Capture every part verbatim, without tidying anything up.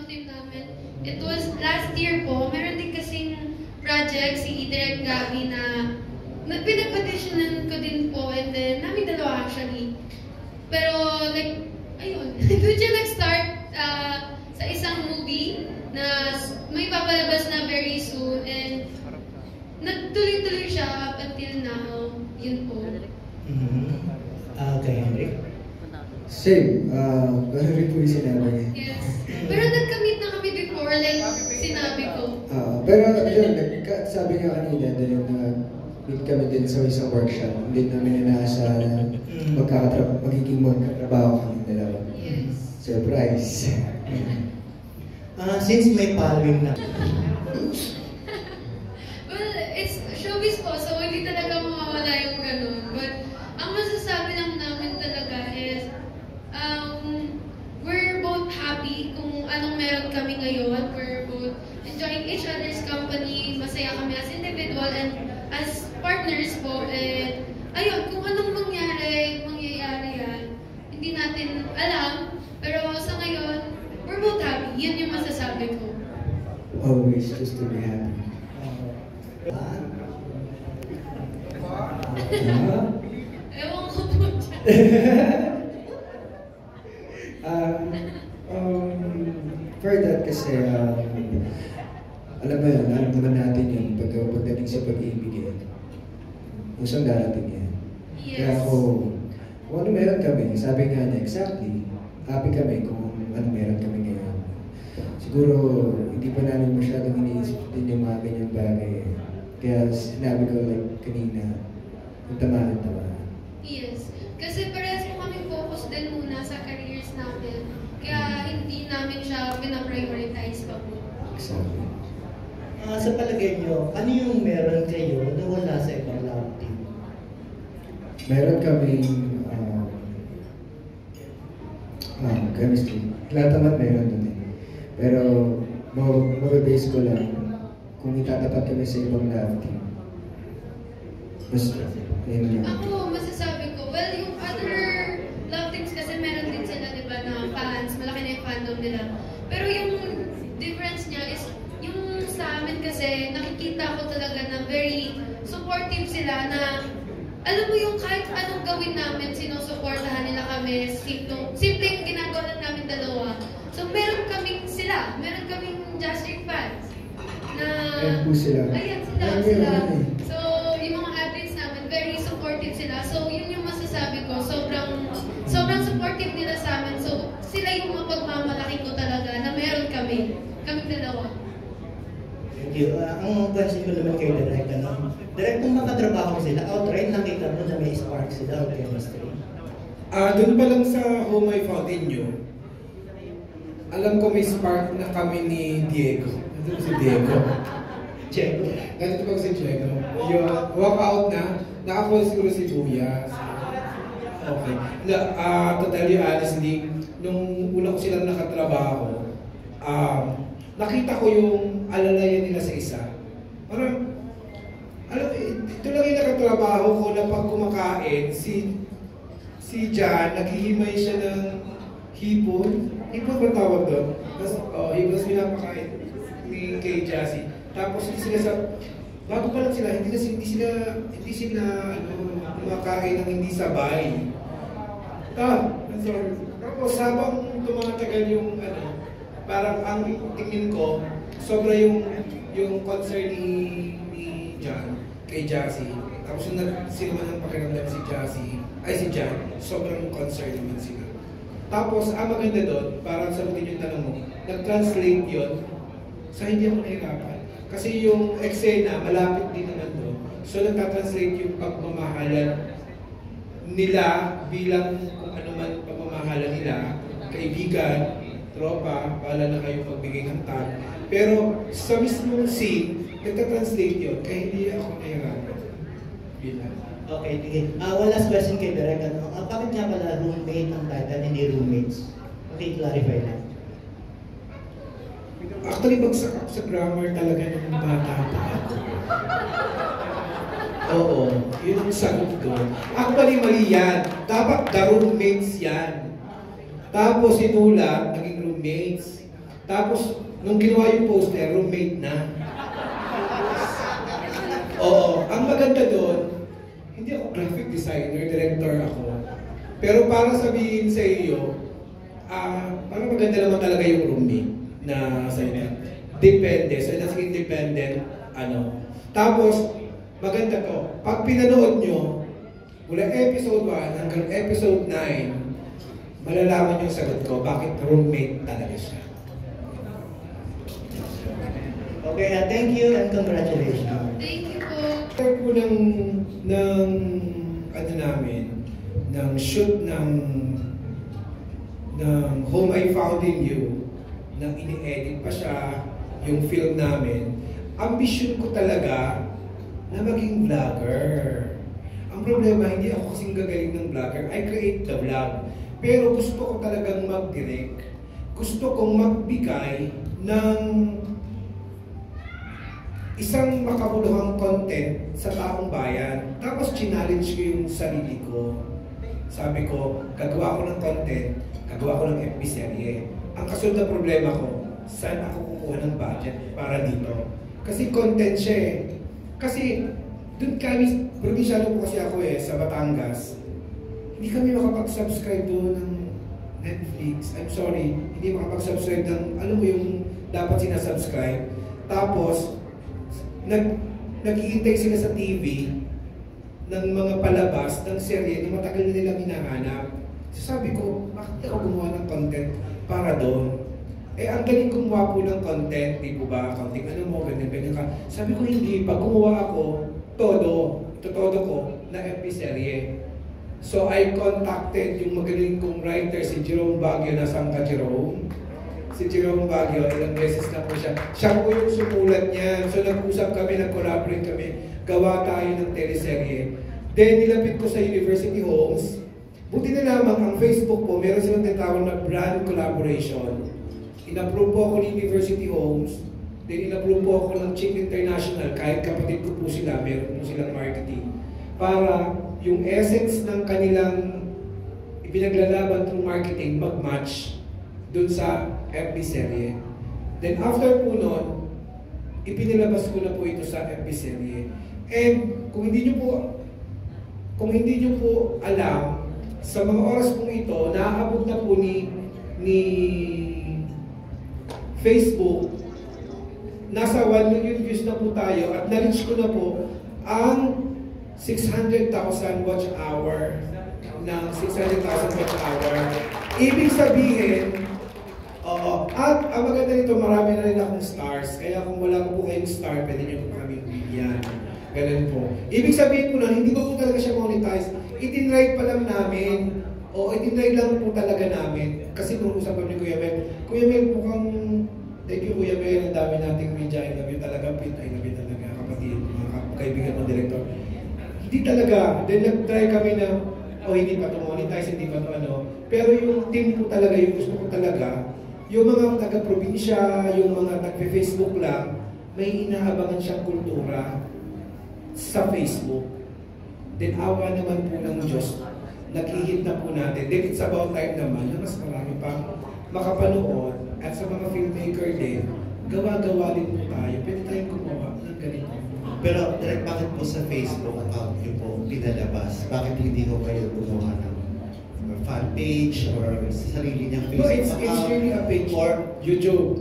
team namin. It was last year po, meron din kasing project si Direk Gabi na pinag-petitionan ko din po, and then namin dalawa actually. Pero like, ayun, doon siya nag-start uh, sa isang movie na may papalabas na very soon, and nagtuloy-tuloy siya up until now. Yun po. Mm-hmm. Uh, okay, Henrik? Same. Uh, rin po yung sinabi. Yes. Pero nag-commit na kami before, like sinabi ko. Uh, pero yun, sabi nga kanina, dahil na-meet kami din sa isang workshop, hindi namin inaasa na magkakatrabaho, magiging magkatrabaho kami dalawa. Yes. Surprise. uh, since may following na. Well, it's showbiz po, so hindi talaga mawawala yung ganun. But ang masasabi lang namin talaga is, um, we're both happy kung anong meron kami ngayon. We're both enjoying each other's company. Masaya kami as individual and as partners po. And ayun, kung anong mangyari, mangyayari yan, hindi natin alam. Pero sa ngayon, we're both happy. Yun yung masasabi ko. Always just to be happy. Uh, Ewan ko po dyan. um, um, for that kasi, um, alam mo yun, alam naman natin yun, pag, pagdating sa pag-ibig yan, usang darating yan. Yes. Kaya ako, kung ano meron kami, sabi nga niya, exactly, happy kami kung ano meron kami ngayon. Siguro, hindi pa namin masyadong iniisip din yung mga ganyang bagay. Kaya sinabi ko like kanina, yung tamahan-tamahan. Yes. Kasi parehas po kami focus din muna sa careers namin. Kaya hindi namin siya pinaprioritize pa po. Exactly. uh, sa palagay nyo, ano yung meron kayo na wala sa ibang love team? Meron kaming um, um, chemistry. Lahat naman meron dun eh. Pero mababase ko lang kung itatapat kami sa ibang love team. Basta, yun yun. Ako, masasabi ko, well, yung other love teams kasi meron din sila, di ba, na fans, malaki na yung fandom nila. Pero yung difference niya is, yung sa amin kasi, nakikita ko talaga na very supportive sila na, alam mo yung kahit anong gawin namin, sinusuportahan nila kami, simple, simple yung ginagawa lang namin dalawa. So, meron kaming sila, meron kaming Just Rick fans. Na, Ayan po sila. Ayan sila, Ayan sila. eh. So, yung mga admins namin, very supportive sila. So, yun yung masasabi ko. Sobrang, sobrang supportive nila sa amin. So, sila yung mapagmamalaki ko talaga na meron kami. Kaming dalawa. Thank you. Uh, ang question ko naman kay Direk, ano? Direk, kung makatrabaho sila, outright nakita mo na may spark sila o chemistry? Ah, uh, doon pa lang sa Home I Found In You, alam ko may spark na kami ni Diego. Ito si Diego. Diego. Ganito pag si Diego. Yung walk out na, nakakuha siguro si Buya. Okay. Na, uh, to tell you honestly, nung una ko silang nakatrabaho, um, nakita ko yung alalayan nila sa isa. Parang, alam, ito lang yung nakatrabaho ko na pag kumakain, si si Jan, naghihimay siya ng hipon. Hipon ba tawag doon? Tapos, oh, hipon, tapos pinapakain ni kay Jassy. Tapos hindi sila sa, bago pa lang sila, hindi, na, hindi sila, hindi sila, ano, kumakain ng hindi sabay. Ah, I'm sorry. Tapos habang tumatagal yung, ano, parang ang tingin ko, sobra yung, yung concern ni, ni Jan, kay Jassy. Tapos yung nagsilman ng pakiramdam si Jassy, ay si Jan, sobrang concerned naman sila. Tapos, ang maganda doon, para sagutin yung tanong mo, nag-translate yun, sa hindi ako nahirapan. Kasi yung eksena, malapit din naman doon. So, nagka-translate yung pagmamahalan nila bilang kung ano man pagmamahalan nila, kaibigan, tropa, pala na kayo pagbigay ng tag. Pero sa mismong scene, nagka-translate yun, kaya hindi ako nahirapan. Bilang. Okay, sige. Uh, one last question kay Direk. Ano? Uh, bakit nga pala roommate ang title, hindi roommates? Okay, clarify lang. Actually, bagsak ako sa grammar talaga ng bata pa ako. Oo, yun ang sagot ko. Actually, mali yan. Dapat the roommates yan. Tapos sinula, naging roommates. Tapos, nung ginawa yung poster, roommate na. Oo, ang maganda doon, hindi ako graphic designer, director ako. Pero para sabihin sa iyo, ah, parang maganda naman talaga yung roommate na sa inyo. Depende, so that's independent, ano. Tapos, maganda to, pag pinanood nyo, mula episode one hanggang episode nine, malalaman yung sagot ko, bakit roommate talaga siya. Okay, uh, thank you and congratulations. Thank you po. After po ng, ng, ano namin, ng shoot ng, ng Home I Found in You, nang ini-edit pa siya, yung film namin, ambisyon ko talaga na maging vlogger. Ang problema, hindi ako kasing gagaling ng vlogger. I create the vlog. Pero gusto ko talagang mag-direct. Gusto kong magbigay ng isang makabuluhang content sa taong bayan. Tapos challenge ko yung sarili ko. Sabi ko, gagawa ko ng content, gagawa ko ng F B serye. Ang kasunod na problema ko, saan ako kukuha ng budget para dito? Kasi content siya eh. Kasi doon kami, probinsyano po kasi ako eh, sa Batangas. Hindi kami makapag-subscribe doon ng Netflix. I'm sorry, hindi makapag-subscribe ng, alam mo yung dapat sinasubscribe. Tapos, nag, naghihintay sila sa T V ng mga palabas ng serye na matagal na nilang hinahanap. So sabi ko, bakit ako gumawa ng content para doon? Eh, ang galing gumawa po ng content, di po ba? Counting ano mo, ganyan, ganyan ka. Sabi ko, hindi. Pag gumawa ako, todo, todo ko na F B serye. So, I contacted yung magaling kong writer, si Jerome Baguio, nasaan ka, Jerome? Si Jerome Baguio, ilang beses na po siya. Siya po yung sumulat niya. So, nag-usap kami, nag-collaborate kami, gawa tayo ng teleserye. Then, nilapit ko sa University Homes. Buti na lamang, ang Facebook po, meron silang tinatawag na brand collaboration. In-approve po ako ng University Homes, then in-approve po ako ng Chick International, kahit kapatid ko po sila, meron po silang marketing. Para yung essence ng kanilang ipinaglalaban through marketing mag-match dun sa F B serye. Then after po nun, ipinilabas ko na po ito sa F B serye. And kung hindi nyo po, kung hindi nyo po alam, sa mga oras pong ito, naaabot na po ni, ni Facebook, nasa one million views na po tayo at na-reach ko na po ang six hundred thousand watch hour ng six hundred thousand watch hour. Ibig sabihin, oo, at ang maganda nito, marami na rin akong stars. Kaya kung wala po kayong star, pwede nyo po kami bigyan. Ganun po. Ibig sabihin po na, hindi pa po talaga siya monetize. Itinride pa lang namin. O, itinride lang po talaga namin. Kasi nung usapan ni Kuya Mel, Kuya Mel, mukhang, thank you Kuya Mel, ang dami nating media. I love you talaga, Pete. I love you talaga, kapatid, mga kaibigan ng director. Hindi talaga. Then nag-try kami na, o hindi pa ito monetize, hindi pa ito ano. Pero yung team ko talaga, yung gusto ko talaga, yung mga taga-probinsya, yung mga nag-Facebook lang, may inaabangan siyang kultura sa Facebook. Then awa naman po ng Diyos, nag-hit na po natin. Then it's about time naman na mas marami pa makapanood at sa mga filmmaker din, gawa-gawa din po tayo. Pwede tayong gumawa ng ganito. Pero direct, bakit po sa Facebook account niyo po pinalabas? Bakit hindi ko kayo gumawa ng fan page or sarili niyang Facebook no, it's, account? it's really a page or YouTube.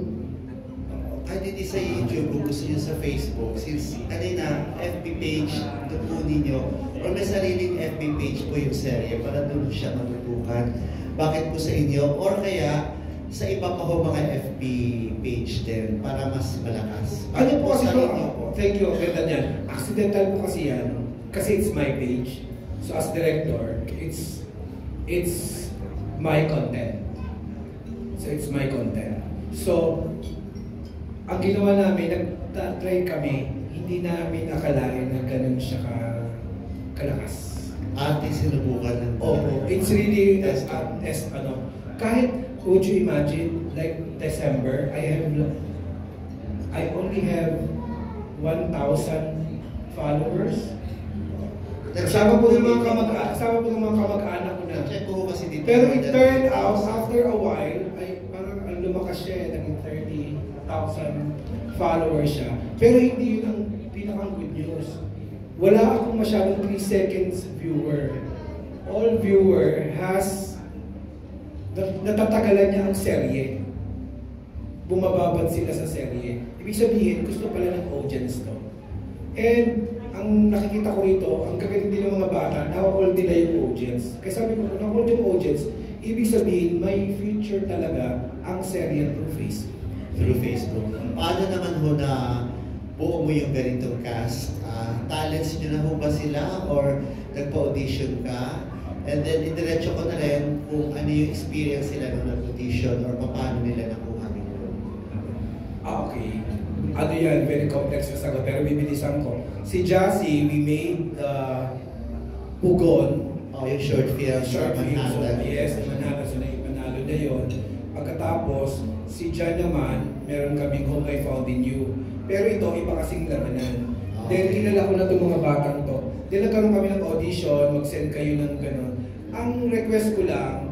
Kahit hindi sa YouTube, kung gusto niyo sa Facebook, since kanina F B page, tutunin niyo, or may sariling F B page po yung serye para doon siya matutukan. Bakit po sa inyo? Or kaya sa iba pa ho mga F B page din para mas malakas? Ano po kasi sarili po? niyo po? Thank you, ang ganda niyan. Accidental po kasi yan. Kasi it's my page. So as director, it's it's my content. So it's my content. So, ang ginawa namin, nag-try kami, hindi namin akalain na ganun siya ka kalakas. Ate, sinubukan ng Opo, it's really as, as ano, kahit, would you imagine, like December, I have, I only have one thousand followers. Kasama po ng mga kamag-anak, kasama po ng mga kamag-anak ko na. Check ko kasi dito. Pero it turned out, after a while, ay parang ang lumaki lumakas siya eh, naging thirty thousand followers siya. Pero hindi yun ang pinakang good news. Wala akong masyadong three seconds viewer. All viewer has, natatagalan niya ang serye. Bumababad sila sa serye. Ibig sabihin, gusto pala ng audience to. And ang nakikita ko rito, ang gagawin din ng mga bata, na-hold nila yung audience. Kaya sabi ko, na-hold yung audience, ibig sabihin, may future talaga ang serye through Facebook. Through Facebook. Paano naman ho na buo mo yung ganitong cast? Uh, talents nyo na ho ba sila? Or nagpa-audition ka? And then, indiretso ko na rin kung ano yung experience sila nung nag-audition or paano nila nakuha nyo. Ah, okay. Ano yan? Very complex na sagot. Pero bibilisan ko. Si Jassy, we made uh, Pugon. Oh, yung short film. Short film. So, Manhattan. yes, Manalo. So, Manalo na yun. Pagkatapos, si Jan naman, meron kaming Home I Found in You. Pero ito, iba kasing lamanan. Oh. Then, kilala ko na itong mga batang to. Then, nagkaroon kami ng audition, mag-send kayo ng gano'n. Ang request ko lang,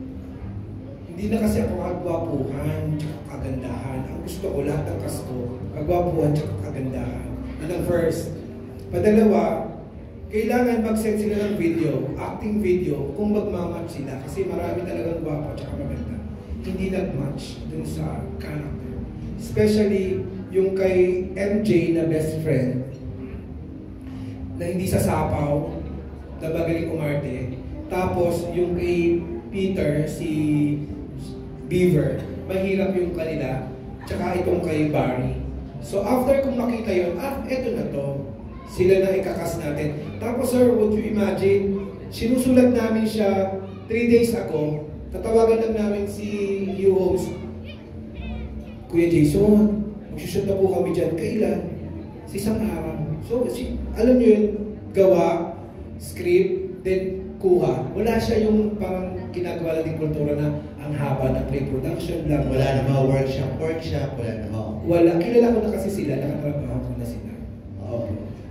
hindi na kasi ako kagwapuhan, tsaka kagandahan. Ang gusto ko, lahat ng cast ko, kagwapuhan, tsaka kagandahan. Yun ang first. Padalawa, kailangan mag-send sila ng video, acting video, kung magmamatch sila. Kasi marami talagang gwapo, tsaka maganda. Hindi nag-match dun sa character. Especially, yung kay M J na best friend, na hindi sasapaw, na magaling umarte. Tapos, yung kay Peter, si Beaver, mahirap yung kanila, tsaka itong kay Barry. So, after kong makita yun, ah, eto na to. Sila na ikakas natin. Tapos, sir, would you imagine, sinusulat namin siya three days ago, tatawagan lang namin si Hugh Holmes. Kuya Jason, magsushoot na po kami dyan. Kailan? Sa isang araw. So, si, alam nyo yun, gawa, script, then kuha. Wala siya yung parang ginagawa natin kultura na ang haba ng pre-production lang. Wala na mga workshop, workshop, wala na ho. Wala. Kilala ko na kasi sila, nakatrabaho ko na sila. Oh.